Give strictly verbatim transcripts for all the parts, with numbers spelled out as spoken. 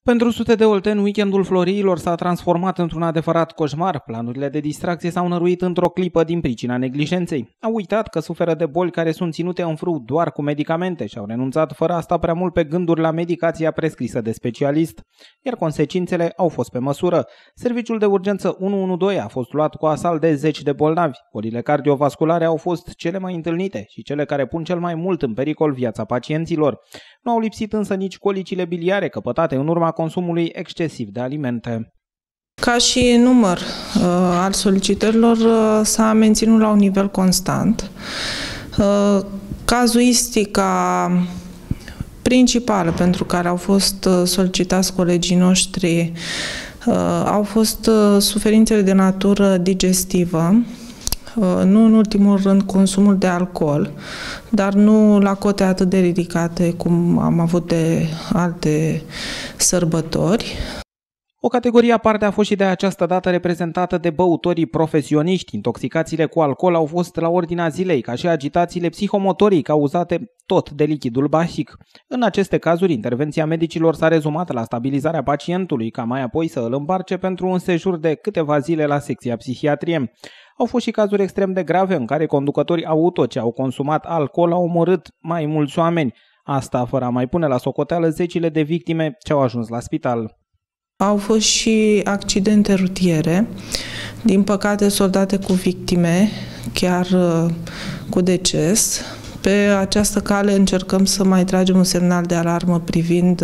Pentru sute de olteni, weekendul Floriilor s-a transformat într-un adevărat coșmar. Planurile de distracție s-au năruit într-o clipă din pricina neglijenței. Au uitat că suferă de boli care sunt ținute în frâu doar cu medicamente și au renunțat fără a sta prea mult pe gânduri la medicația prescrisă de specialist. Iar consecințele au fost pe măsură. Serviciul de urgență unu unu doi a fost luat cu asalt de zeci de bolnavi. Bolile cardiovasculare au fost cele mai întâlnite și cele care pun cel mai mult în pericol viața pacienților. Nu au lipsit însă nici colicile biliare căpătate în urma consumului excesiv de alimente. Ca și număr uh, al solicitărilor uh, s-a menținut la un nivel constant. Uh, cazuistica principală pentru care au fost uh, solicitați colegii noștri uh, au fost uh, suferințele de natură digestivă, uh, nu în ultimul rând consumul de alcool, dar nu la cote atât de ridicate cum am avut de alte sărbători. O categorie aparte a fost și de această dată reprezentată de băutorii profesioniști. Intoxicațiile cu alcool au fost la ordinea zilei, ca și agitațiile psihomotorii cauzate tot de lichidul bahic. În aceste cazuri, intervenția medicilor s-a rezumat la stabilizarea pacientului, ca mai apoi să îl îmbarce pentru un sejur de câteva zile la secția psihiatrie. Au fost și cazuri extrem de grave în care conducători auto ce au consumat alcool au omorât mai mulți oameni. Asta fără a mai pune la socoteală zecile de victime ce au ajuns la spital. Au fost și accidente rutiere, din păcate soldate cu victime, chiar cu deces. Pe această cale încercăm să mai tragem un semnal de alarmă privind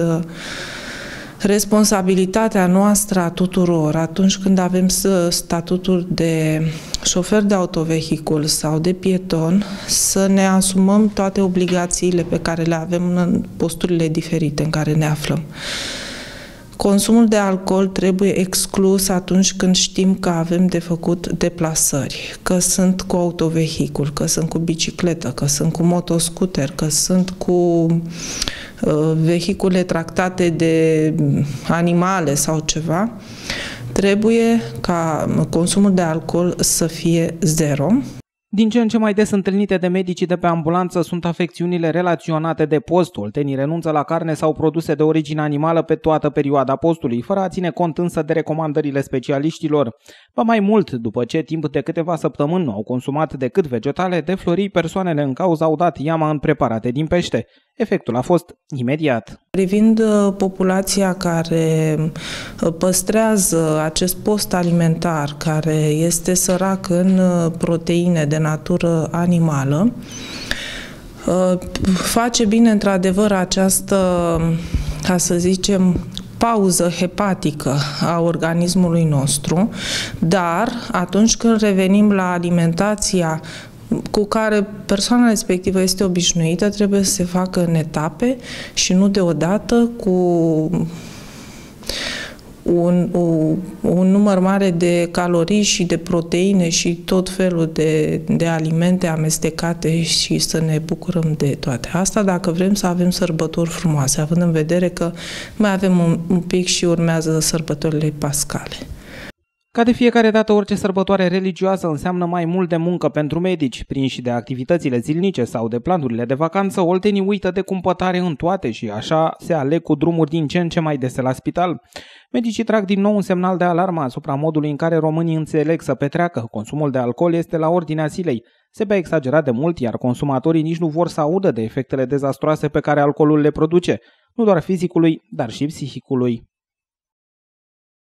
responsabilitatea noastră a tuturor atunci când avem statutul de șofer de autovehicul sau de pieton, să ne asumăm toate obligațiile pe care le avem în posturile diferite în care ne aflăm. Consumul de alcool trebuie exclus atunci când știm că avem de făcut deplasări, că sunt cu autovehicul, că sunt cu bicicletă, că sunt cu motoscooter, că sunt cu uh, vehicule tractate de animale sau ceva. Trebuie ca consumul de alcool să fie zero. Din ce în ce mai des întâlnite de medicii de pe ambulanță sunt afecțiunile relaționate de post. Oltenii renunță la carne sau produse de origine animală pe toată perioada postului, fără a ține cont însă de recomandările specialiștilor. Ba mai mult, după ce timp de câteva săptămâni nu au consumat decât vegetale, de Florii persoanele în cauză au dat iama în preparate din pește. Efectul a fost imediat. Privind populația care păstrează acest post alimentar, care este sărac în proteine de natură animală, face bine într-adevăr această, ca să zicem, pauză hepatică a organismului nostru, dar atunci când revenim la alimentația cu care persoana respectivă este obișnuită, trebuie să se facă în etape și nu deodată cu un, un, un număr mare de calorii și de proteine și tot felul de, de alimente amestecate și să ne bucurăm de toate asta dacă vrem să avem sărbători frumoase, având în vedere că mai avem un, un pic și urmează sărbătorile pascale. Ca de fiecare dată, orice sărbătoare religioasă înseamnă mai mult de muncă pentru medici. Prinși de activitățile zilnice sau de planurile de vacanță, oltenii uită de cumpătare în toate și așa se aleg cu drumuri din ce în ce mai dese la spital. Medicii trag din nou un semnal de alarmă asupra modului în care românii înțeleg să petreacă. Consumul de alcool este la ordinea zilei. Se bea exagerat de mult, iar consumatorii nici nu vor să audă de efectele dezastroase pe care alcoolul le produce, nu doar fizicului, dar și psihicului.